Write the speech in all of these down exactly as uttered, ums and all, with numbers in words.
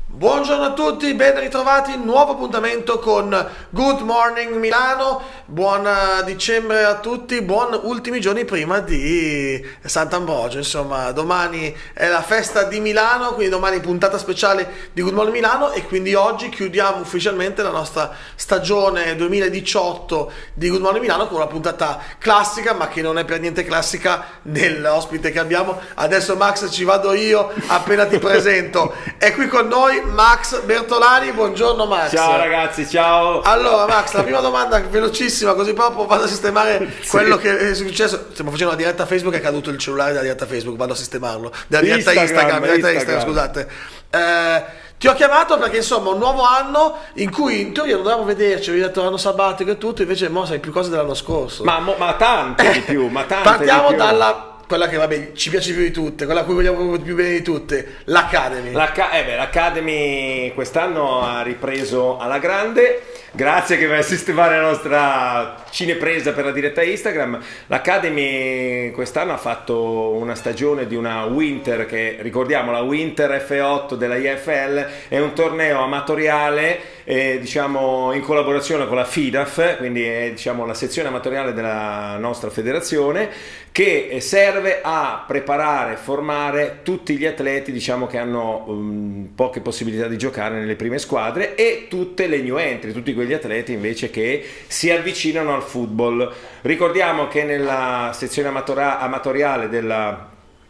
Buongiorno a tutti, ben ritrovati, nuovo appuntamento con Good Morning Milano, buon dicembre a tutti, buon ultimi giorni prima di Sant'Ambrogio, insomma domani è la festa di Milano, quindi domani puntata speciale di Good Morning Milano e quindi oggi chiudiamo ufficialmente la nostra stagione duemiladiciotto di Good Morning Milano con una puntata classica, ma che non è per niente classica nell'ospite che abbiamo. Adesso Max ci vado io, appena ti presento, è qui con noi Max Bertolani. Buongiorno Max. Ciao ragazzi, ciao. Allora Max, la prima domanda velocissima, così proprio vado a sistemare sì. quello che è successo. Stiamo facendo una diretta Facebook, è caduto il cellulare della diretta Facebook, vado a sistemarlo. Della diretta Instagram, Instagram, diretta Instagram, scusate. Eh, ti ho chiamato perché insomma un nuovo anno in cui in teoria dovevamo vederci, avevi detto anno sabbatico e tutto, invece mo sai più cose dell'anno scorso. Ma, ma tante di più, ma tante Partiamo di più. dalla quella che vabbè ci piace più di tutte, quella a cui vogliamo più bene di tutte, l'Academy. L'Academy eh quest'anno ha ripreso alla grande, grazie che vai a sistemare la nostra cinepresa per la diretta Instagram. L'Academy quest'anno ha fatto una stagione di una Winter, che ricordiamo la Winter F otto della I F L, è un torneo amatoriale eh, diciamo in collaborazione con la FIDAF, quindi è diciamo la sezione amatoriale della nostra federazione, che serve a preparare, formare tutti gli atleti diciamo che hanno um, poche possibilità di giocare nelle prime squadre e tutte le new entry, tutti quegli atleti invece che si avvicinano al football. Ricordiamo che nella sezione amatoriale della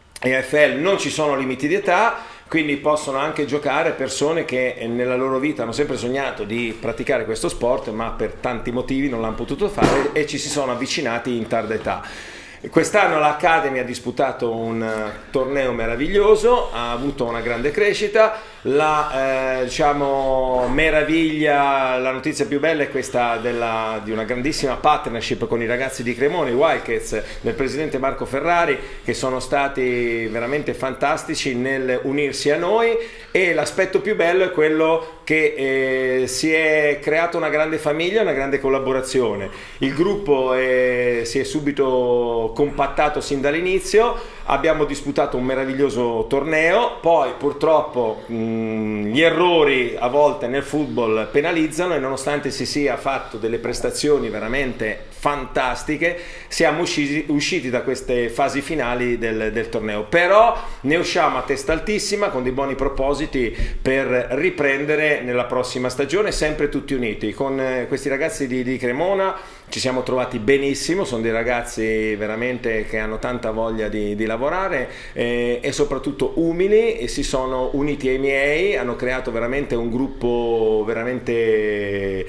I F L non ci sono limiti di età, quindi possono anche giocare persone che nella loro vita hanno sempre sognato di praticare questo sport, ma per tanti motivi non l'hanno potuto fare e ci si sono avvicinati in tarda età. Quest'anno l'Academy ha disputato un torneo meraviglioso, ha avuto una grande crescita. La eh, diciamo meraviglia, la notizia più bella è questa della, di una grandissima partnership con i ragazzi di Cremona, i Wildcats, del presidente Marco Ferrari, che sono stati veramente fantastici nel unirsi a noi, e l'aspetto più bello è quello che eh, si è creata una grande famiglia, una grande collaborazione. Il gruppo è, si è subito compattato sin dall'inizio, abbiamo disputato un meraviglioso torneo, poi purtroppo mh, gli errori a volte nel football penalizzano e nonostante si sia fatto delle prestazioni veramente fantastiche siamo usciti, usciti da queste fasi finali del, del torneo, però ne usciamo a testa altissima con dei buoni propositi per riprendere nella prossima stagione, sempre tutti uniti. Con eh, questi ragazzi di, di Cremona ci siamo trovati benissimo, sono dei ragazzi veramente che hanno tanta voglia di, di lavorare eh, e soprattutto umili, e si sono uniti ai miei, hanno creato veramente un gruppo veramente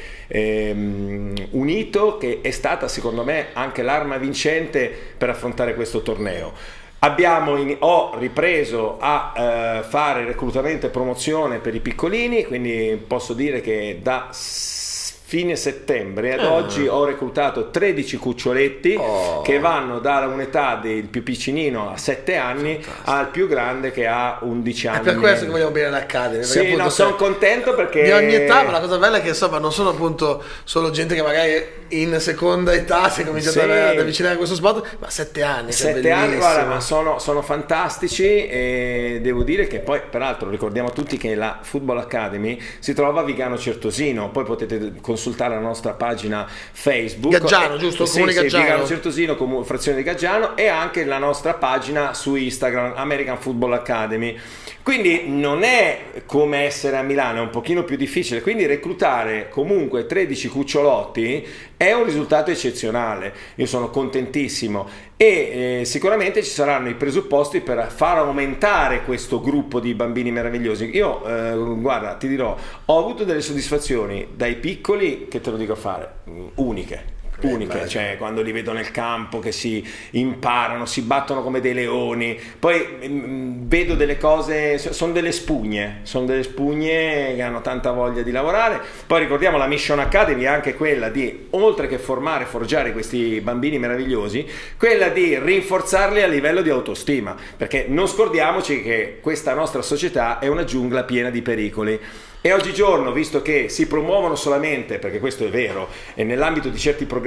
ehm, unito, che è stata secondo me anche l'arma vincente per affrontare questo torneo. Abbiamo in, ho ripreso a eh, fare reclutamento e promozione per i piccolini, quindi posso dire che da fine settembre ad ah. oggi ho reclutato tredici cuccioletti oh. che vanno da un'età del più piccinino a sette anni Fantastico. Al più grande che ha undici anni. È per questo che vogliamo bene l'Academy. Sì, no, sono contento perché di ogni età, ma la cosa bella è che insomma non sono appunto solo gente che magari in seconda età si è cominciato sì. ad avvicinare a questo sport, ma sette anni. Sette anni, guarda, ma sono, sono fantastici, e devo dire che poi peraltro ricordiamo tutti che la Football Academy si trova a Vigano Certosino, poi potete consultare consultare la nostra pagina Facebook Gaggiano, giusto? Sì, Comune sì, Gaggiano. Vigano Certosino, comune, frazione di Gaggiano, e anche la nostra pagina su Instagram, American Football Academy. Quindi non è come essere a Milano, è un pochino più difficile, quindi reclutare comunque tredici cucciolotti è un risultato eccezionale. Io sono contentissimo e eh, sicuramente ci saranno i presupposti per far aumentare questo gruppo di bambini meravigliosi. Io eh, guarda, ti dirò, ho avuto delle soddisfazioni dai piccoli, che te lo dico a fare, uniche uniche, cioè quando li vedo nel campo che si imparano, si battono come dei leoni, poi mh, vedo delle cose, sono delle spugne, sono delle spugne che hanno tanta voglia di lavorare. Poi ricordiamo la Mission Academy è anche quella di, oltre che formare, forgiare questi bambini meravigliosi, quella di rinforzarli a livello di autostima, perché non scordiamoci che questa nostra società è una giungla piena di pericoli. E oggigiorno, visto che si promuovono solamente, perché questo è vero, e nell'ambito di certi programmi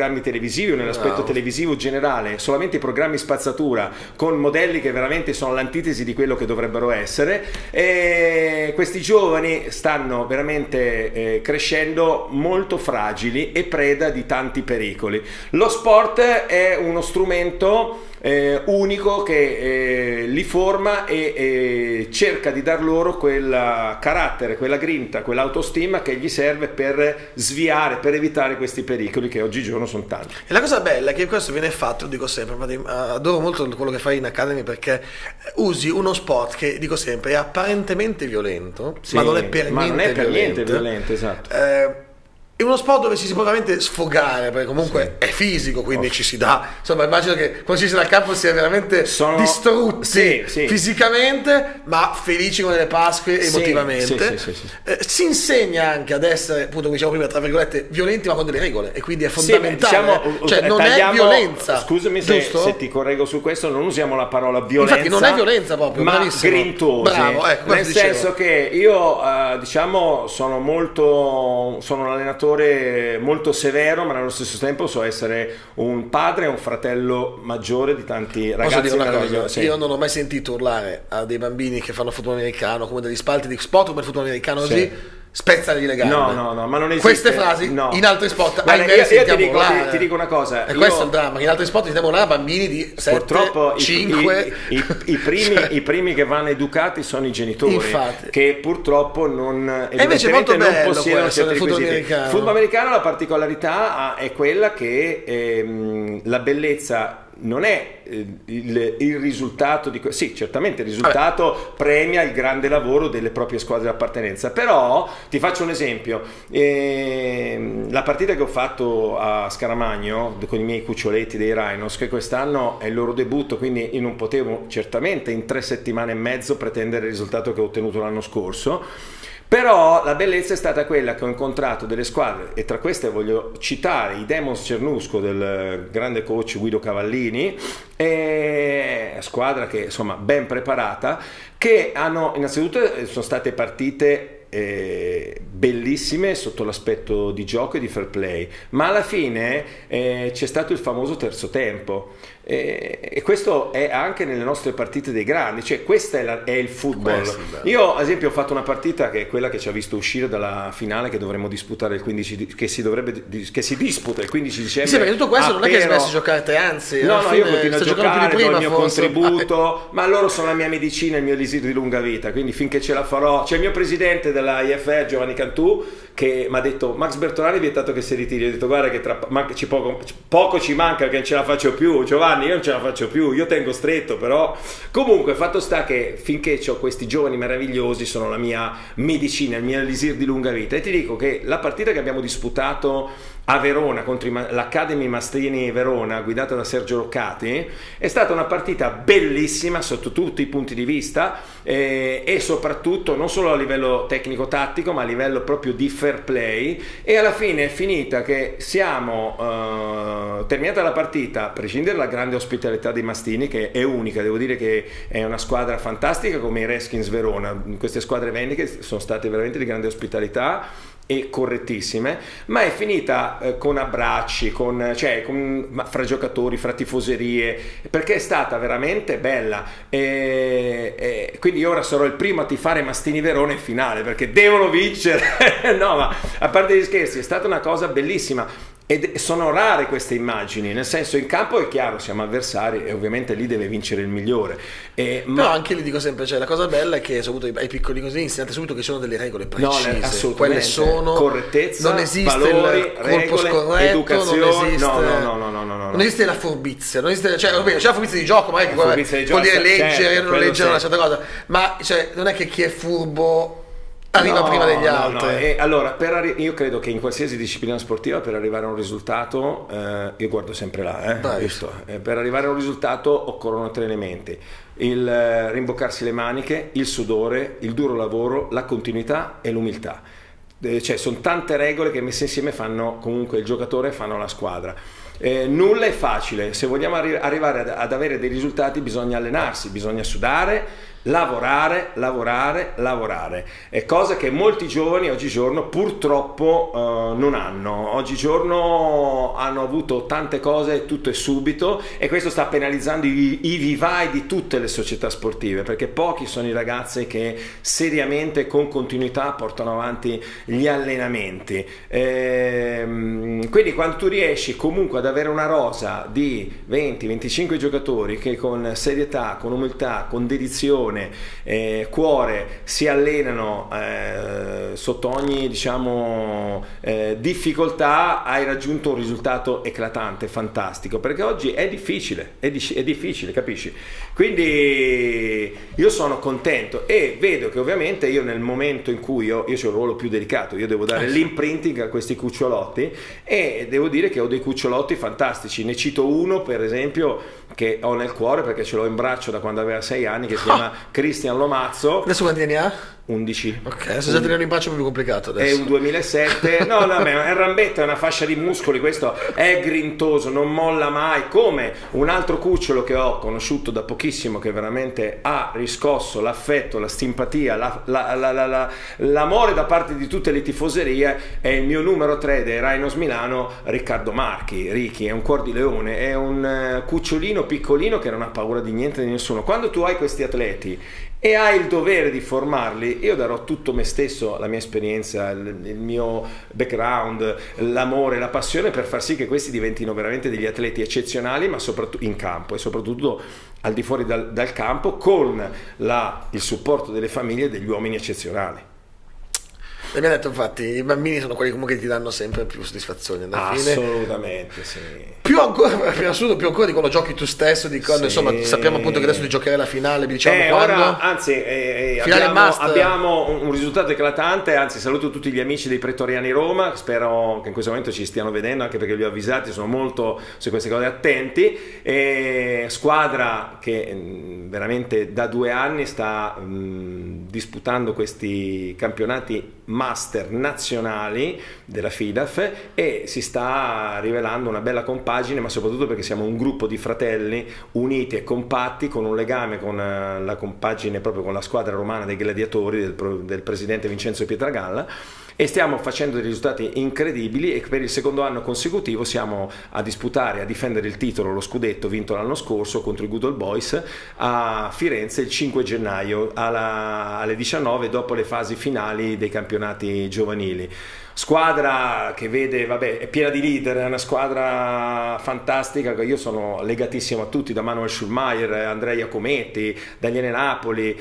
programmi televisivi o nell'aspetto Wow. televisivo generale, solamente i programmi spazzatura con modelli che veramente sono l'antitesi di quello che dovrebbero essere, e questi giovani stanno veramente eh, crescendo molto fragili e preda di tanti pericoli. Lo sport è uno strumento Eh, unico che eh, li forma e eh, cerca di dar loro quel carattere, quella grinta, quell'autostima che gli serve per sviare, per evitare questi pericoli che oggigiorno sono tanti. E la cosa bella è che questo viene fatto, dico sempre, infatti, adoro molto quello che fai in Academy, perché usi uno sport che, dico sempre, è apparentemente violento, Sì, ma non è per ma niente non è per violento. niente violento, esatto. Eh, è uno sport dove si, si può veramente sfogare, perché comunque Sì. è fisico, quindi Oh. ci si dà. Insomma, immagino che quando si sia dal campo sia veramente Sono- distrutti Sì, sì. fisicamente, ma felici come le Pasque Sì, emotivamente. sì, sì, sì, sì. Eh, si insegna anche ad essere, appunto, come diciamo prima, tra virgolette, violenti, ma con delle regole, e quindi è Sì, fondamentale. diciamo, cioè, non tagliamo- è violenza. Scusami se, giusto? se ti correggo su questo, non usiamo la parola violenza. Infatti non è violenza proprio, ma bravissimo. grintosi. Bravo, ecco, nel questo dicevo. senso che io eh, diciamo sono molto sono un allenatore molto severo, ma nello stesso tempo so essere un padre e un fratello maggiore di tanti Posso ragazzi dire una cosa? meravigliosi. Sì. Io non ho mai sentito urlare a dei bambini che fanno football americano, come degli spalti di sport come il football americano, Sì. così, spezzali di legame. No, no, no, ma non esiste. Queste frasi No. in altri sport, Guarda, ahimè, io, io sentiamo ti, dico, urlare. ti, ti dico una cosa. E io- questo è il dramma, che in altri sport sentiamo urlare a bambini di sette, Purtroppo i- cinque. i, i, i, primi, Cioè, i primi che vanno educati sono i genitori, Infatti. che purtroppo non, invece è molto evidentemente non bello possiedono questo certi del football requisiti. americano. Il football americano, la particolarità ah, è quella che ehm, la bellezza non è eh, il, il risultato di que- sì, certamente il risultato Vabbè. premia il grande lavoro delle proprie squadre di appartenenza, però ti faccio un esempio. Ehm, la partita che ho fatto a Scaramagno con i miei cuccioletti dei Rhinos, che quest'anno è il loro debutto, quindi io non potevo certamente in tre settimane e mezzo pretendere il risultato che ho ottenuto l'anno scorso. Però la bellezza è stata quella che ho incontrato delle squadre, e tra queste voglio citare i Demons Cernusco del grande coach Guido Cavallini, e squadra che insomma ben preparata, che hanno innanzitutto sono state partite eh, bellissime sotto l'aspetto di gioco e di fair play, ma alla fine eh, c'è stato il famoso terzo tempo. E, e questo è anche nelle nostre partite dei grandi, cioè questo è, la, è il football. Questo, Io ad esempio ho fatto una partita che è quella che ci ha visto uscire dalla finale, che dovremmo disputare il quindici di, che si dovrebbe che si disputa il quindici dicembre. Sì, perché tutto questo a non è che hai Pero. smesso di giocare te, anzi No, alla no, fine io continuo a stai giocando giocare, più di do il prima, mio forse. contributo, ma loro sono la mia medicina, il mio elisir di lunga vita, quindi finché ce la farò. C'è il mio presidente della I F L, Giovanni Cantù, che mi ha detto: Max Bertolani è vietato che si ritiri. Io ho detto: guarda che tra, manca, ci poco, poco ci manca che non ce la faccio più, Giovanni, io non ce la faccio più, io tengo stretto. Però comunque fatto sta che finché ho questi giovani meravigliosi sono la mia medicina, il mio elisir di lunga vita. E ti dico che la partita che abbiamo disputato a Verona contro l'Academy Mastrini Verona, guidata da Sergio Roccati, è stata una partita bellissima sotto tutti i punti di vista, eh, e soprattutto non solo a livello tecnico-tattico, ma a livello proprio di fair play. E alla fine è finita che siamo eh, terminata la partita, a prescindere dalla grande ospitalità dei Mastini, che è unica, devo dire che è una squadra fantastica come i Redskins Verona. Queste squadre vendiche sono state veramente di grande ospitalità e correttissime, ma è finita eh, con abbracci, con, cioè, con, ma, fra giocatori, fra tifoserie, perché è stata veramente bella. E, e quindi io ora sarò il primo a tifare Mastini Verona in finale, perché devono vincere. No, ma a parte gli scherzi, è stata una cosa bellissima. Ed sono rare queste immagini, nel senso, in campo è chiaro, siamo avversari e ovviamente lì deve vincere il migliore. E, Però ma anche lì dico sempre, cioè, la cosa bella è che soprattutto ai piccoli così insegnate subito che ci sono delle regole precise. No, assolutamente. Quelle sono correttezza, non esiste valori, il colpo regole, scorretto, educazione. non esiste, no, no, no, no, no, no, no. non esiste la furbizia, non esiste, cioè, vabbè, c'è la furbizia di gioco, magari che vuol furbizia di vuol gioco, dire leggere, certo, non quello leggere una sì. certa cosa, ma cioè, non è che chi è furbo arriva No, prima degli no, altri. no. E allora, per arri- io credo che in qualsiasi disciplina sportiva, per arrivare a un risultato, eh, io guardo sempre là, eh, visto, eh, per arrivare a un risultato occorrono tre elementi: il eh, rimboccarsi le maniche, il sudore, il duro lavoro, la continuità e l'umiltà. Eh, cioè, sono tante regole che messe insieme fanno comunque il giocatore, fanno la squadra. Eh, nulla è facile, se vogliamo arri- arrivare ad, ad avere dei risultati bisogna allenarsi, bisogna sudare, lavorare, lavorare, lavorare. È cosa che molti giovani oggigiorno purtroppo uh, non hanno. Oggigiorno hanno avuto tante cose, tutto e subito, e questo sta penalizzando i, i vivai di tutte le società sportive, perché pochi sono i ragazzi che seriamente, con continuità, portano avanti gli allenamenti. Ehm, quindi quando tu riesci comunque ad avere una rosa di venti venticinque giocatori che con serietà, con umiltà, con dedizione, Eh, cuore si allenano eh, sotto ogni, diciamo, eh, difficoltà, hai raggiunto un risultato eclatante, fantastico, perché oggi è difficile, è, di- è difficile, capisci? Quindi io sono contento e vedo che ovviamente io nel momento in cui io, io ho un ruolo più delicato, io devo dare l'imprinting a questi cucciolotti, e devo dire che ho dei cucciolotti fantastici. Ne cito uno per esempio che ho nel cuore perché ce l'ho in braccio da quando aveva sei anni, che si chiama Cristian Lomazzo. Adesso quanti anni ha? undici. Ok, adesso già tenere in braccio è più complicato adesso. È un duemilasette. No, no, è un rambetto, è una fascia di muscoli, questo è grintoso, non molla mai, come un altro cucciolo che ho conosciuto da pochissimo, che veramente ha riscosso l'affetto, la simpatia, la, la, la, la, la, l'amore da parte di tutte le tifoserie, è il mio numero tre dei Rhinos Milano, Riccardo Marchi. Ricky è un cuor di leone, è un cucciolino piccolino che non ha paura di niente e di nessuno. Quando tu hai questi atleti e hai il dovere di formarli, io darò tutto me stesso, la mia esperienza, il, il mio background, l'amore, la passione, per far sì che questi diventino veramente degli atleti eccezionali, ma soprattutto in campo e soprattutto al di fuori dal, dal campo, con la, il supporto delle famiglie e degli uomini eccezionali. E mi ha detto, infatti, i bambini sono quelli comunque che ti danno sempre più soddisfazione alla fine. Assolutamente, sì. Più ancora, più assoluto, più ancora di quando giochi tu stesso, di quando, sì. Insomma, sappiamo appunto che adesso ti giocherai la finale, diciamo eh, quando. Ora, anzi, eh, abbiamo, abbiamo un, un risultato eclatante, anzi saluto tutti gli amici dei Pretoriani Roma, spero che in questo momento ci stiano vedendo, anche perché li ho avvisati, sono molto su queste cose attenti. E squadra che mh, veramente da due anni sta mh, disputando questi campionati master nazionali della FIDAF, e si sta rivelando una bella compagine, ma soprattutto perché siamo un gruppo di fratelli uniti e compatti, con un legame con la compagine proprio con la squadra romana dei gladiatori del, del presidente Vincenzo Pietragalla, e stiamo facendo dei risultati incredibili, e per il secondo anno consecutivo siamo a disputare, a difendere il titolo, lo scudetto vinto l'anno scorso contro i Good Old Boys a Firenze il cinque gennaio alla, alle diciannove, dopo le fasi finali dei campionati giovanili. Squadra che vede, vabbè, è piena di leader, è una squadra fantastica. Io sono legatissimo a tutti, da Manuel Schulmeier, Andrea Iacometti, Daniele Napoli,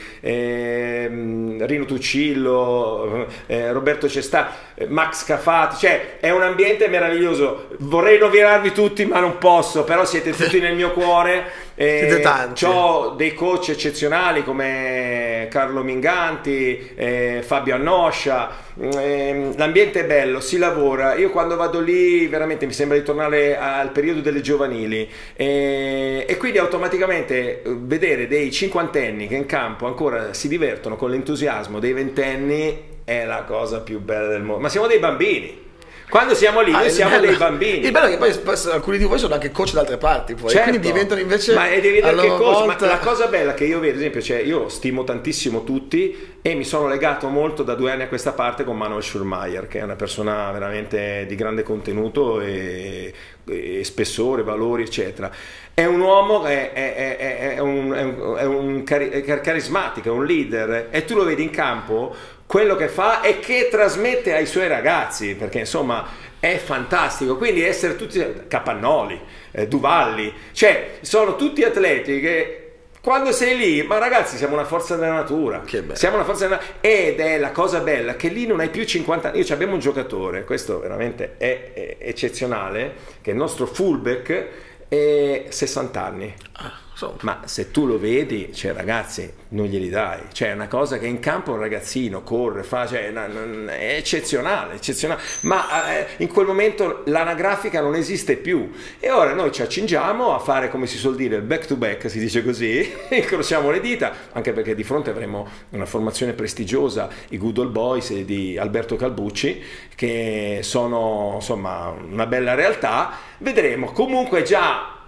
ehm, Rino Tuccillo, eh, Roberto Cestà, eh, Max Cafati, cioè è un ambiente meraviglioso. Vorrei nominarvi tutti ma non posso, però siete tutti nel mio cuore. Siete tanti. Ho dei coach eccezionali come Carlo Minganti, eh, Fabio Annoscia, eh, l'ambiente è bello, si lavora. Io quando vado lì veramente mi sembra di tornare al periodo delle giovanili, eh, e quindi automaticamente vedere dei cinquantenni che in campo ancora si divertono con l'entusiasmo dei ventenni è la cosa più bella del mondo. Ma siamo dei bambini. Quando siamo lì, ah, noi siamo bello. dei bambini. Il bello è che poi, poi alcuni di voi sono anche coach da altre parti, poi, certo. Quindi diventano invece. Ma devi vedere che coach. Volta... Ma la cosa bella che io vedo, ad esempio, cioè io stimo tantissimo tutti, e mi sono legato molto da due anni a questa parte con Manuel Schulmeier, che è una persona veramente di grande contenuto e, e spessore, valori, eccetera. È un uomo, è, è, è, è un, è un, è un cari- è carismatico, è un leader, e tu lo vedi in campo, quello che fa e che trasmette ai suoi ragazzi, perché insomma è fantastico. Quindi essere tutti Capannoli, eh, Duvalli, cioè sono tutti atleti che quando sei lì, ma ragazzi, siamo una forza della natura, siamo una forza della natura, ed è la cosa bella che lì non hai più cinquanta anni. Io abbiamo un giocatore, questo veramente è, è eccezionale, che è il nostro fullback, è sessanta anni. Ah. Ma se tu lo vedi, cioè ragazzi, non glieli dai, cioè è una cosa che in campo un ragazzino corre, fa, cioè è eccezionale, eccezionale. Ma eh, in quel momento l'anagrafica non esiste più, e ora noi ci accingiamo a fare, come si suol dire, il back to back, si dice così, incrociamo le dita, anche perché di fronte avremo una formazione prestigiosa, i Good Old Boys di Alberto Calbucci, che sono insomma una bella realtà. Vedremo. Comunque già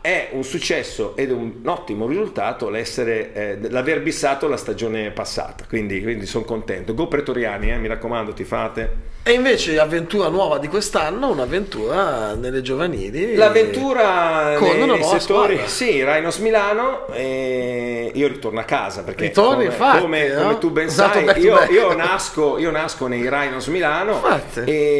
è un successo ed un ottimo risultato l'essere, eh, l'aver bissato la stagione passata, quindi, quindi sono contento. Go pretoriani, eh, mi raccomando, ti fate. E invece avventura nuova di quest'anno, un'avventura nelle giovanili. L'avventura con nei una nuova settori, squadra. sì, Rhinos Milano, e io ritorno a casa perché Ritorni, come, infatti, come, no? come tu ben Esatto, sai, back to io, back. io, nasco, io nasco nei Rhinos Milano, Infatti.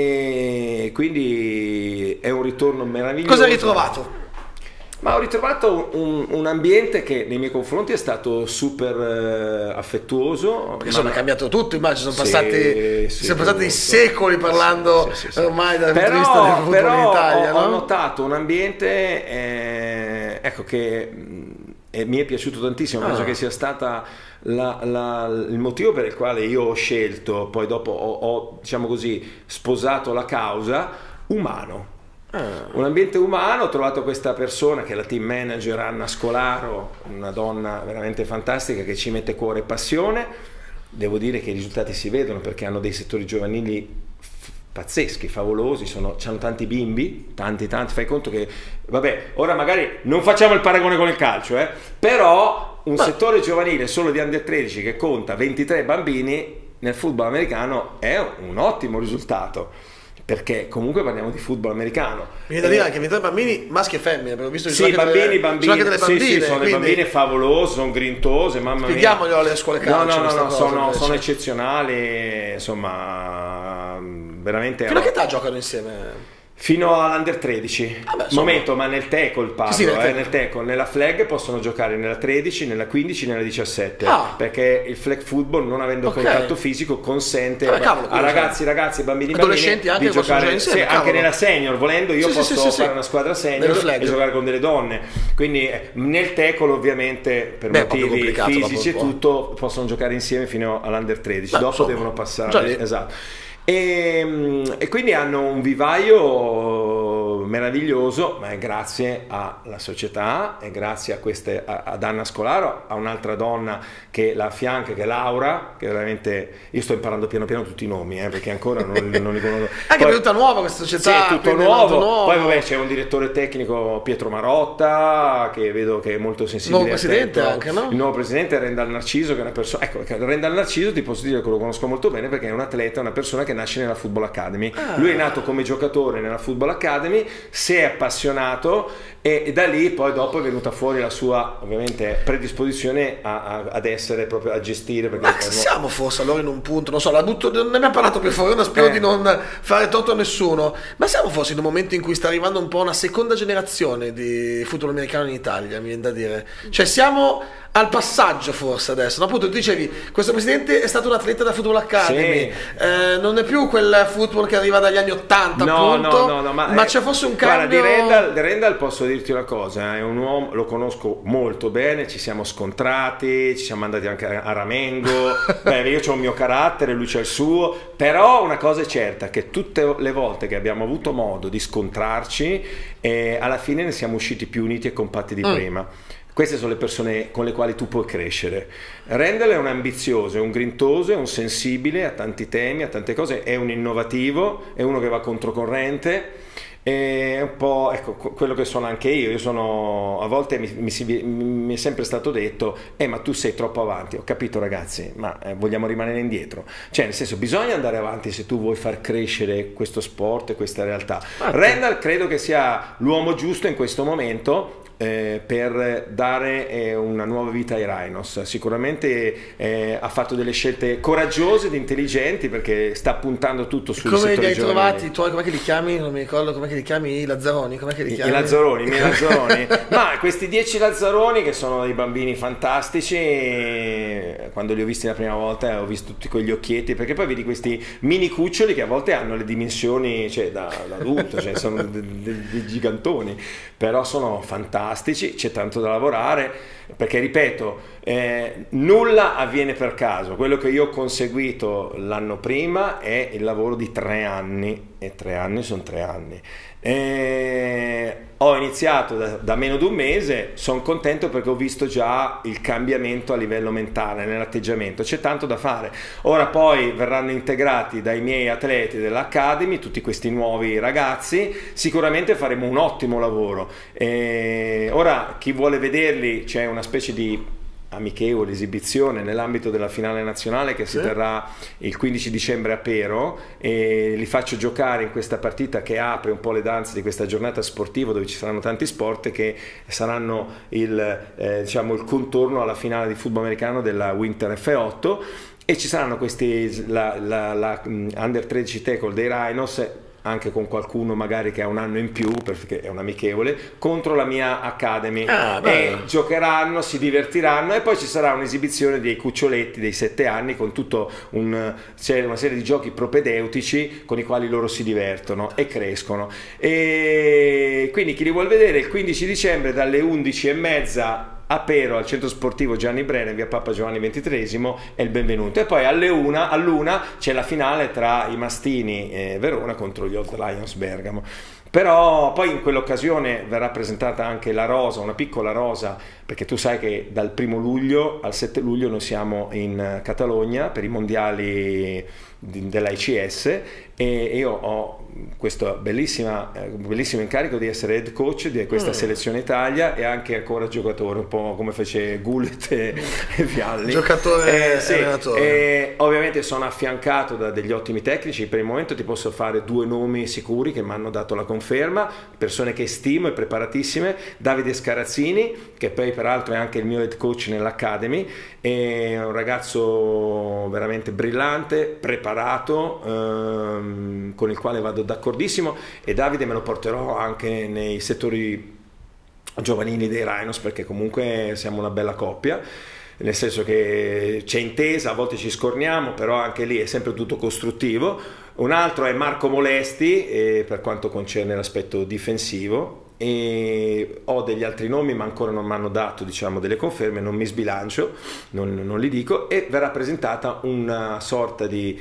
e quindi è un ritorno meraviglioso. Cosa hai ritrovato? Ma ho ritrovato un, un ambiente che nei miei confronti è stato super eh, affettuoso. Perché sono ma- cambiato tutto, immagino, sono Sì, passati, sì, sono passati molto. secoli parlando Sì, sì, sì. ormai dal punto Però, di vista del football però in Italia, ho, ho no? notato un ambiente eh, ecco che mh, e mi è piaciuto tantissimo, Ah. penso che sia stata la- la- il motivo per il quale io ho scelto, poi dopo ho, ho, diciamo così, sposato la causa, umano. Ah. Un ambiente umano, ho trovato questa persona che è la team manager Anna Scolaro, una donna veramente fantastica che ci mette cuore e passione. Devo dire che i risultati si vedono perché hanno dei settori giovanili f- pazzeschi, favolosi, sono, hanno tanti bimbi, tanti tanti, fai conto che, vabbè, ora magari non facciamo il paragone con il calcio, eh, però un Ma- settore giovanile solo di under tredici che conta ventitré bambini nel football americano è un ottimo risultato. Perché comunque parliamo di football americano. Mi viene da dire anche ventitré bambini, maschi e femmine, perché ho visto che Sì, ci sono anche bambini, delle, bambini, ci sono anche delle sì, bambine, sì, sono delle quindi bambine favolose, sono grintose, mamma mia. spieghiamoglielo alle scuole No, calcio. no, no, questa no, cosa, sono, invece. sono eccezionali, insomma, veramente. Fino a che età giocano insieme? Fino all'Under tredici. Vabbè, insomma. Momento, ma nel tackle parlo, Sì, sì, nel eh, tackle. nel tackle, nella flag possono giocare nella tredici, nella quindici, nella diciassette, Ah. perché il flag football, non avendo Ok. contatto fisico, consente Ah, cavolo, a quello ragazzi, sì. ragazzi, bambini, Adolescenti bambini anche di possono giocare giocare insieme, sì, anche cavolo. nella senior, volendo io Sì, sì, posso sì, sì, sì. fare una squadra Nella senior flag. e giocare con delle donne. Quindi eh, nel tackle ovviamente per Beh, è proprio motivi complicato, fisici e dopo un po'. tutto possono giocare insieme fino all'Under tredici, Beh, dopo insomma, devono già passare, lì. esatto. E, e quindi hanno un vivaio meraviglioso, ma è grazie alla società, è grazie a queste, a- ad Anna Scolaro, a un'altra donna che la affianca, che è Laura, che veramente, io sto imparando piano piano tutti i nomi, eh, perché ancora non, non li conosco. Anche Poi- per tutta nuova questa sì, società. è tutto quindi è nuovo. tutto nuovo. Poi vabbè c'è un direttore tecnico, Pietro Marotta, che vedo che è molto sensibile. Nuovo presidente attento. anche, no? Il nuovo presidente è Rendal Narciso, che è una persona, ecco, che Rendal Narciso ti posso dire che lo conosco molto bene perché è un atleta, una persona che nasce nella Football Academy. Ah. Lui è nato come giocatore nella Football Academy, si è appassionato e, e da lì poi dopo è venuta fuori la sua ovviamente predisposizione a- a- ad essere proprio a gestire. Perché Ma è- siamo forse allora in un punto, non so, la butto, non ne abbiamo parlato per favore, spero Eh. di non fare torto a nessuno, ma siamo forse in un momento in cui sta arrivando un po' una seconda generazione di football americano in Italia, mi viene da dire. Cioè siamo al passaggio forse adesso, no? Appunto tu dicevi, questo presidente è stato un atleta da Football Academy, Sì. eh, non è più quel football che arriva dagli anni ottanta No, appunto, no, no, no, ma, ma eh, c'è forse un guarda, cambio... di Rendal, di Rendal posso dirti una cosa, è un uomo, lo conosco molto bene, ci siamo scontrati, ci siamo andati anche a a Ramengo. Beh, io ho un mio carattere, lui c'ha il suo, però una cosa è certa, che tutte le volte che abbiamo avuto modo di scontrarci, eh, alla fine ne siamo usciti più uniti e compatti di Mm. prima. Queste sono le persone con le quali tu puoi crescere. Rendel è un ambizioso, è un grintoso, è un sensibile a tanti temi, a tante cose, è un innovativo, è uno che va controcorrente. È un po' ecco, quello che sono anche io. Io sono, a volte mi, mi, si- mi è sempre stato detto: eh, ma tu sei troppo avanti. Ho capito, ragazzi, ma eh, vogliamo rimanere indietro. Cioè, nel senso, bisogna andare avanti se tu vuoi far crescere questo sport e questa realtà. Certo. Rendal credo che sia l'uomo giusto in questo momento. Eh, per dare eh, una nuova vita ai Rhinos. Sicuramente eh, ha fatto delle scelte coraggiose ed intelligenti perché sta puntando tutto sui Come li settori hai giovanili. trovati i tuoi, com'è che li chiami? Non mi ricordo com'è che li chiami, i Lazzaroni, com'è che li I, chiami? i Lazzaroni, i miei Lazzaroni. Ma questi dieci Lazzaroni che sono dei bambini fantastici, eh, quando li ho visti la prima volta ho visto tutti quegli occhietti, perché poi vedi questi mini cuccioli che a volte hanno le dimensioni, cioè da, da adulto, cioè sono dei, dei- dei gigantoni, però sono fantastici, c'è tanto da lavorare, perché ripeto, eh, nulla avviene per caso. Quello che io ho conseguito l'anno prima è il lavoro di tre anni, e tre anni sono tre anni. Eh, ho iniziato da, da meno di un mese, sono contento perché ho visto già il cambiamento a livello mentale, nell'atteggiamento. C'è tanto da fare. Ora poi verranno integrati dai miei atleti dell'Academy tutti questi nuovi ragazzi, sicuramente faremo un ottimo lavoro. Eh, E ora chi vuole vederli, c'è una specie di amichevole esibizione nell'ambito della finale nazionale che si sì. terrà il quindici dicembre a Pero, e li faccio giocare in questa partita che apre un po' le danze di questa giornata sportiva dove ci saranno tanti sport che saranno il, eh, diciamo, il contorno alla finale di football americano della Winter F otto, e ci saranno questi la, la, la under tredici tackle dei Rhinos, anche con qualcuno magari che ha un anno in più perché è un amichevole, contro la mia Academy, ah, e giocheranno, si divertiranno, e poi ci sarà un'esibizione dei cuccioletti dei sette anni con tutto un, c'è una serie di giochi propedeutici con i quali loro si divertono e crescono. E quindi chi li vuol vedere il quindici dicembre dalle undici e mezza a Pero al centro sportivo Gianni Brera in via Papa Giovanni ventitreesimo è il benvenuto. E poi alle una, all'una c'è la finale tra i Mastini e Verona contro gli Old Lions Bergamo. Però poi in quell'occasione verrà presentata anche la rosa, una piccola rosa, perché tu sai che dal primo luglio al sette luglio noi siamo in Catalogna per i mondiali dell'A I C S, e io ho questo bellissima, bellissimo incarico di essere head coach di questa mm. selezione Italia, e anche ancora giocatore, un po' come fece Gullit e, e Vialli, giocatore eh, sì, e allenatore. E ovviamente sono affiancato da degli ottimi tecnici. Per il momento ti posso fare due nomi sicuri che mi hanno dato la conferma, persone che stimo e preparatissime: Davide Scarazzini, che poi peraltro è anche il mio head coach nell'Academy, è un ragazzo veramente brillante, preparato, ehm, con il quale vado d'accordissimo, e Davide me lo porterò anche nei settori giovanili dei Rhinos, perché comunque siamo una bella coppia, nel senso che c'è intesa, a volte ci scorniamo, però anche lì è sempre tutto costruttivo. Un altro è Marco Molesti, eh, per quanto concerne l'aspetto difensivo, e ho degli altri nomi ma ancora non mi hanno dato, diciamo, delle conferme, non mi sbilancio, non, non li dico, e verrà presentata una sorta di,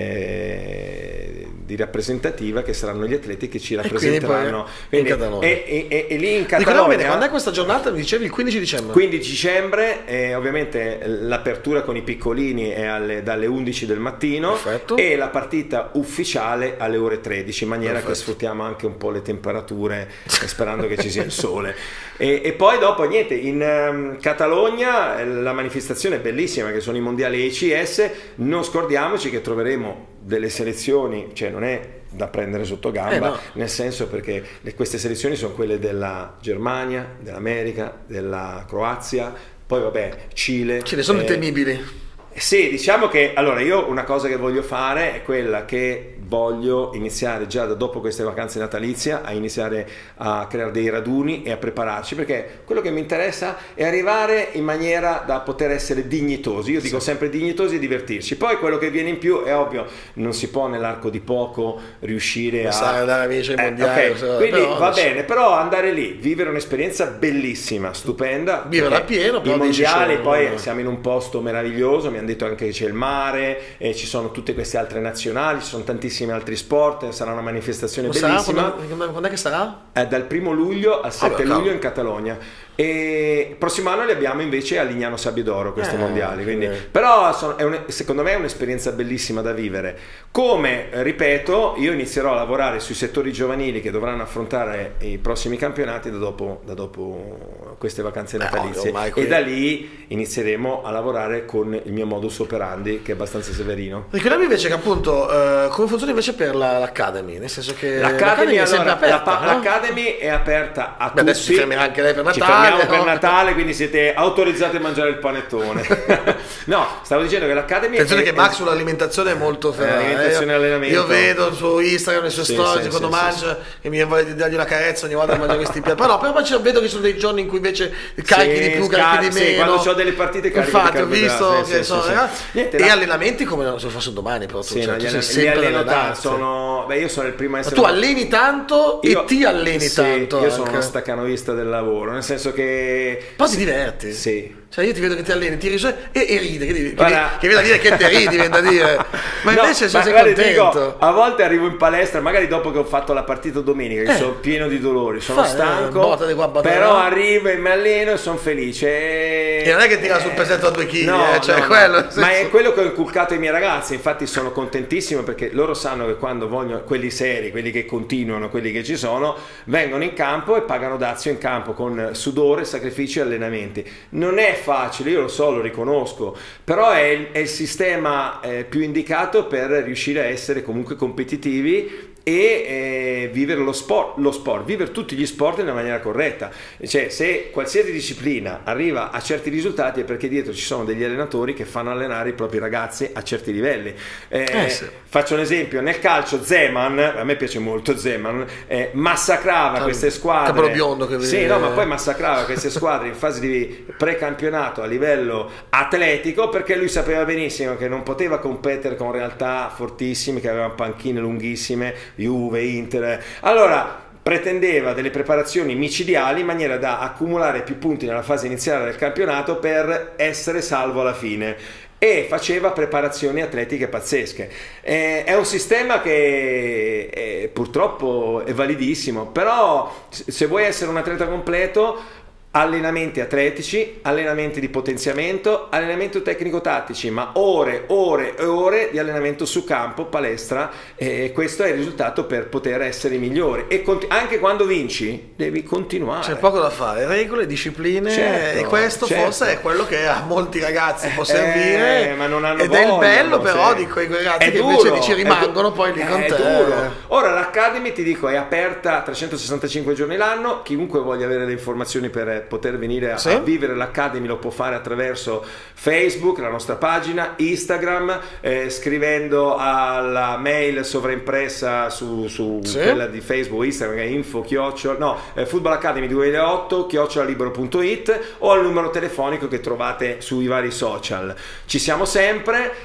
eh, di rappresentativa che saranno gli atleti che ci rappresenteranno quindi in Catalogna. E, e, e, e lì in Catalogna bene, quando è questa giornata? Mi dicevi il quindici dicembre? quindici dicembre, eh, ovviamente l'apertura con i piccolini è alle, dalle undici del mattino. Perfetto. E la partita ufficiale alle ore tredici, in maniera Perfetto. Che sfruttiamo anche un po' le temperature, sperando che ci sia il sole. E, e poi dopo niente, in um, Catalogna la manifestazione è bellissima, che sono i mondiali E I C S. Non scordiamoci che troveremo delle selezioni, cioè non è da prendere sotto gamba, eh no. nel senso, perché le, queste selezioni sono quelle della Germania, dell'America, della Croazia, poi vabbè Cile. Cile sono eh, temibili. Sì, diciamo che allora io una cosa che voglio fare è quella che voglio iniziare già da dopo queste vacanze natalizie a iniziare a creare dei raduni e a prepararci, perché quello che mi interessa è arrivare in maniera da poter essere dignitosi. Io dico sì. sempre dignitosi e divertirci. Poi quello che viene in più è ovvio, non si può nell'arco di poco riuscire a andare a vincere i mondiali, eh, okay. quindi però, va bene, però andare lì, vivere un'esperienza bellissima, stupenda, vivere a pieno. I mondiali poi no. siamo in un posto meraviglioso, mi hanno detto anche che c'è il mare, e ci sono tutte queste altre nazionali, ci sono tantissimi altri sport, sarà una manifestazione non bellissima. Sarà, quando, quando è che sarà? È dal primo luglio al sette oh, luglio in Catalogna. E il prossimo anno li abbiamo invece a Lignano Sabbiadoro, questi eh, mondiali, quindi, eh. però sono, è un, secondo me è un'esperienza bellissima da vivere. Come ripeto, io inizierò a lavorare sui settori giovanili che dovranno affrontare i prossimi campionati da dopo, da dopo queste vacanze natalizie, eh, ovvio, e da lì inizieremo a lavorare con il mio modus operandi, che è abbastanza severino. Ricordiamo invece che appunto eh, come funziona invece per la, l'Academy, nel senso che l'Academy, l'Academy è sempre allora, aperta, la, no? L'Academy è aperta a Beh, tutti. adesso si fermerà anche lei per Natale. Ci fermiamo no? per Natale, quindi siete autorizzati a mangiare il panettone. No, stavo dicendo che l'Academy attenzione è, che Max sull'alimentazione è molto ferrata, l'alimentazione eh. e allenamento. Io vedo su Instagram, le sue sì, storie sì, quando sì, mangia sì. che mi vuole dargli una carezza ogni volta che mangia questi piatti. Però, però vedo che ci sono dei giorni in cui invece carichi sì, di più, carichi di meno. Sì, quando ho delle partite carichi infatti di ho visto sì, che sì, sono sì, ragazzi sì. Niente, e la... allenamenti come se fossero domani, però tu, sì, cioè, no, tu sei gli sempre alleno sono beh io sono il primo a essere ma tu alleni tanto io, e ti alleni sì, tanto io anche. Sono uno staccanovista del lavoro, nel senso che poi ti diverti sì Cioè io ti vedo che ti alleni, ti ridi e, e ridi, che, che, Guarda, che viene da dire che te ridi, viene da dire. Ma no, invece se ma sei guarda, ti contento. dico, a volte arrivo in palestra, magari dopo che ho fatto la partita domenica, che Eh. sono pieno di dolori, sono Fai, eh, stanco, botta di qua, botta di però là. arrivo e mi alleno e sono felice. E, E non è che tira sul pesetto a due chili, no, eh, cioè no, quello, no. nel senso- Ma è quello che ho inculcato ai miei ragazzi, infatti sono contentissimo perché loro sanno che quando vogliono, quelli seri, quelli che continuano, quelli che ci sono, vengono in campo e pagano dazio in campo con sudore, sacrifici e allenamenti. Non è facile, io lo so, lo riconosco, però è il, è il sistema eh, più indicato per riuscire a essere comunque competitivi e eh, vivere lo sport, lo sport, vivere tutti gli sport nella maniera corretta. Cioè, se qualsiasi disciplina arriva a certi risultati è perché dietro ci sono degli allenatori che fanno allenare i propri ragazzi a certi livelli. Eh, Eh sì. Faccio un esempio: nel calcio Zeman, a me piace molto Zeman, eh, massacrava Cioè, queste squadre. capello biondo che sì, vede- no, ma poi massacrava queste squadre in fase di precampionato a livello atletico, perché lui sapeva benissimo che non poteva competere con realtà fortissime che avevano panchine lunghissime, Juve, Inter. Allora pretendeva delle preparazioni micidiali in maniera da accumulare più punti nella fase iniziale del campionato per essere salvo alla fine, e faceva preparazioni atletiche pazzesche. Eh, è un sistema che eh, purtroppo è validissimo, però se vuoi essere un atleta completo, allenamenti atletici, allenamenti di potenziamento, allenamento tecnico-tattici, ma ore, ore e ore di allenamento su campo, palestra, e questo è il risultato per poter essere migliori. E conti- anche quando vinci devi continuare. C'è poco da fare, regole, discipline, Certo, e questo certo. forse è quello che a molti ragazzi può Eh, servire, ma non hanno ed è il voglia, bello no, però sì. di quei ragazzi È che duro, invece dici è rimangono du- poi lì con è te. duro. Ora l'Academy, ti dico, è aperta trecentosessantacinque giorni l'anno, chiunque voglia avere le informazioni per poter venire a, Sì. a vivere l'Academy lo può fare attraverso Facebook, la nostra pagina, Instagram, eh, scrivendo alla mail sovraimpressa su, su Sì. quella di Facebook, Instagram, che è info chiocciola, no, eh, Football Academy duemilaotto chiocciolalibero.it, o al numero telefonico che trovate sui vari social. Ci siamo sempre,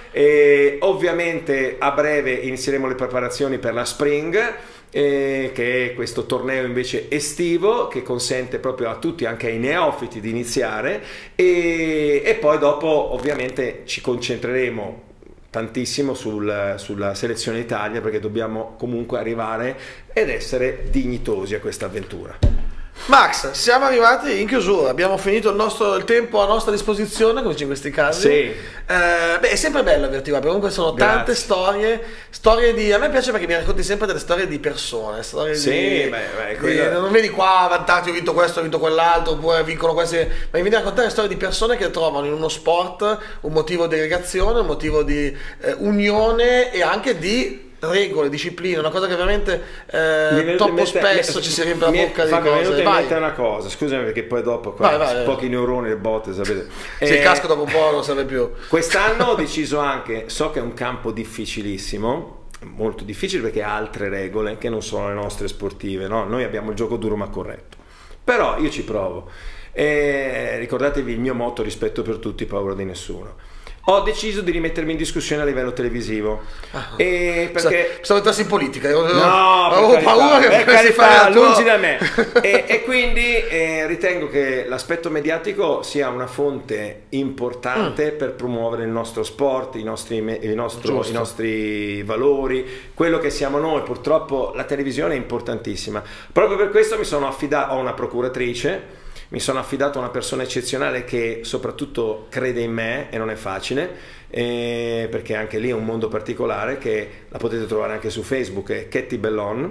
e ovviamente a breve inizieremo le preparazioni per la Spring, eh, che è questo torneo invece estivo che consente proprio a tutti, anche ai neofiti, di iniziare, e, e poi dopo ovviamente ci concentreremo tantissimo sul, sulla selezione Italia, perché dobbiamo comunque arrivare ed essere dignitosi a questa avventura. Max, siamo arrivati in chiusura, abbiamo finito il, nostro, il tempo a nostra disposizione, come dice in questi casi. Sì. Eh, beh, è sempre bello averti qua, perché comunque sono tante Grazie. storie, storie di... A me piace perché mi racconti sempre delle storie di persone, storie Sì, di... beh, beh, di- quello- non vedi qua a vantarti, ho vinto questo, ho vinto quell'altro, oppure vincono questi... Ma mi vieni a raccontare storie di persone che trovano in uno sport un motivo di aggregazione, un motivo di eh, unione e anche di... regole, discipline, una cosa che veramente Mi è eh, venuto in troppo mente- spesso mi- ci si riempie la mi è- bocca di Fabio, mi è cose. venuta in Vai. mente una cosa, scusami, perché poi dopo qua, Vai, vai. pochi neuroni, le botte, sapete. Se Eh, il casco dopo un po' non serve più. Quest'anno ho deciso anche, so che è un campo difficilissimo, molto difficile perché ha altre regole che non sono le nostre sportive, no? Noi abbiamo il gioco duro ma corretto, però io ci provo. E ricordatevi il mio motto: rispetto per tutti, paura di nessuno. Ho deciso di rimettermi in discussione a livello televisivo, e perché Stavo entrando in politica, io- no, avevo per paura carità, che per potessi carità, fare la tua- lungi da me. e, e quindi eh, ritengo che l'aspetto mediatico sia una fonte importante Mm. per promuovere il nostro sport, i nostri, me- il nostro- Giusto. i nostri valori, quello che siamo noi. Purtroppo la televisione è importantissima, proprio per questo mi sono affidato a una procuratrice. Mi sono affidato a una persona eccezionale che soprattutto crede in me, e non è facile, eh, perché anche lì è un mondo particolare, che la potete trovare anche su Facebook, è Ketty Bellon,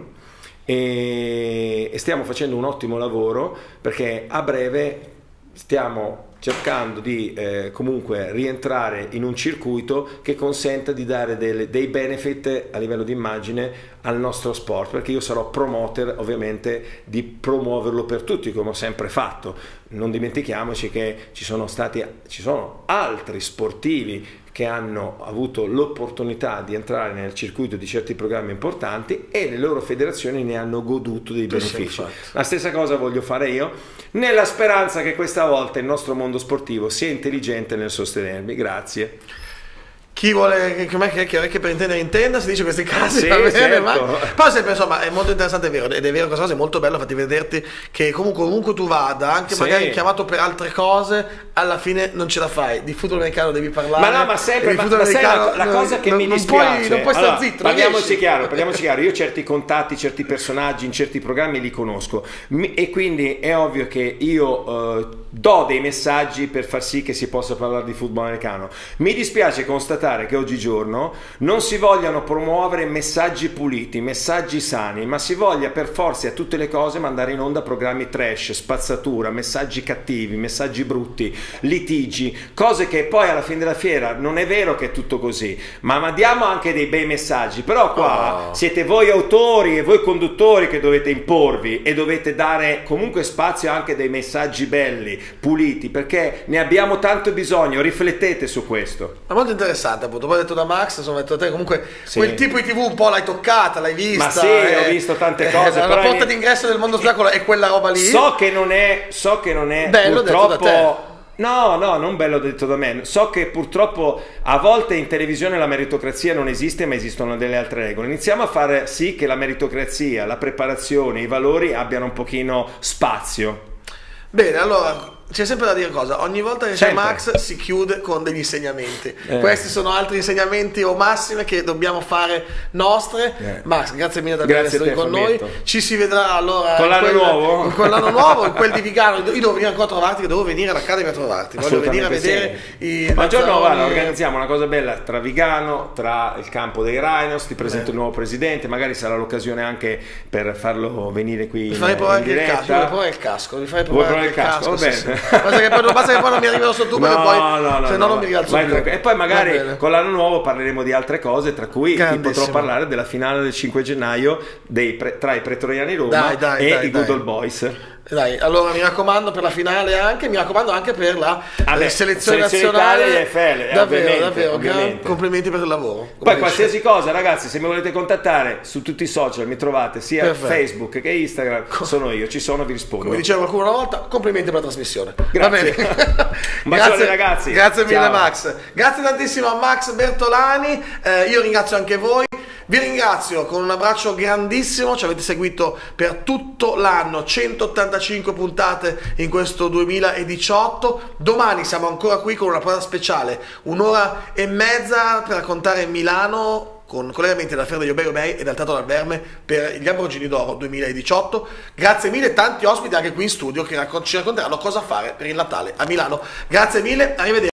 e, e stiamo facendo un ottimo lavoro, perché a breve stiamo cercando di eh, comunque rientrare in un circuito che consenta di dare delle, dei benefit a livello di immagine al nostro sport, perché io sarò promoter ovviamente di promuoverlo per tutti, come ho sempre fatto. Non dimentichiamoci che ci sono stati ci sono altri sportivi che hanno avuto l'opportunità di entrare nel circuito di certi programmi importanti, e le loro federazioni ne hanno goduto dei Sì, sì, benefici. infatti. La stessa cosa voglio fare io, nella speranza che questa volta il nostro mondo sportivo sia intelligente nel sostenermi. Grazie. chi vuole, com'è che, che, che per intendere intenda, si dice questi casi, sì, va bene, certo. ma poi sempre, insomma, è molto interessante, è vero, ed è vero questa cosa, è molto bello, fatti vederti che comunque ovunque tu vada, anche sì. magari chiamato per altre cose, alla fine non ce la fai, di football americano devi parlare. Ma no, ma sempre, ma, ma sai la, la cosa che non, mi non dispiace, puoi, non puoi allora, stare zitto, parliamoci chiaro, parliamoci chiaro, io certi contatti, certi personaggi in certi programmi li conosco, mi, e quindi è ovvio che io uh, do dei messaggi per far sì che si possa parlare di football americano. Mi dispiace constatare che oggigiorno non si vogliano promuovere messaggi puliti, messaggi sani, ma si voglia per forza a tutte le cose mandare in onda programmi trash, spazzatura, messaggi cattivi, messaggi brutti, litigi, cose che poi alla fine della fiera non è vero che è tutto così, ma mandiamo anche dei bei messaggi. Però qua oh. siete voi autori e voi conduttori che dovete imporvi e dovete dare comunque spazio anche dei messaggi belli, puliti, perché ne abbiamo tanto bisogno. Riflettete su questo. È molto interessante, appunto. Poi detto da Max, insomma, detto te comunque sì. quel tipo di tivù un po' l'hai toccata, l'hai vista. Ma sì, eh, ho visto tante cose. Eh, la porta d'ingresso del mondo spettacolo è quella roba lì. So che non è, so che non è bello purtroppo. Detto da te. No, no, non bello detto da me. So che purtroppo a volte in televisione la meritocrazia non esiste, ma esistono delle altre regole. Iniziamo a fare sì che la meritocrazia, la preparazione, i valori abbiano un pochino spazio. Bene, allora c'è sempre da dire cosa, ogni volta che c'è Max si chiude con degli insegnamenti, eh. questi sono altri insegnamenti o massime che dobbiamo fare nostre. eh. Max, grazie mille per essere qui con noi, ci si vedrà allora con l'anno nuovo in quell'anno nuovo, in quel di Vigano. Io devo venire ancora a trovarti, che devo venire all'Accademia a trovarti, voglio venire a vedere sì. i ma giorno guarda, organizziamo una cosa bella tra Vigano, tra il campo dei Rhinos, ti presento eh. il nuovo presidente, magari sarà l'occasione anche per farlo venire qui. Mi farei provare anche il casco, mi provare il casco, mi farei provare anche il casco, casco. Sì, sì. Basta che, poi, basta che poi non mi arrivi lo sottotubo, no, poi no, no, se no, no non mi rialzo più. E poi magari con l'anno nuovo parleremo di altre cose, tra cui ti potrò parlare della finale del cinque gennaio dei pre, tra i Pretoriani Roma dai, dai, e dai, i Good Old Boys. Dai, allora mi raccomando per la finale anche, mi raccomando anche per la Vabbè, selezione, selezione nazionale e F L, davvero, ovviamente, davvero, ovviamente. Complimenti per il lavoro. Poi qualsiasi cosa, ragazzi, se mi volete contattare su tutti i social mi trovate sia Perfetto. Facebook che Instagram, sono io, ci sono, vi rispondo. Come diceva qualcuno una volta, complimenti per la trasmissione. Grazie. Va bene. Un bacione ragazzi. Grazie mille Ciao. Max. Grazie tantissimo a Max Bertolani, eh, io ringrazio anche voi. Vi ringrazio con un abbraccio grandissimo, ci avete seguito per tutto l'anno, centottantacinque puntate in questo duemiladiciotto, domani siamo ancora qui con una puntata speciale, un'ora e mezza per raccontare Milano con collegamenti dalla Fiera degli Obei Obei e dal Teatro dal Verme per gli Ambrogini d'Oro duemiladiciotto. Grazie mille, tanti ospiti anche qui in studio che ci racconteranno cosa fare per il Natale a Milano. Grazie mille, arrivederci.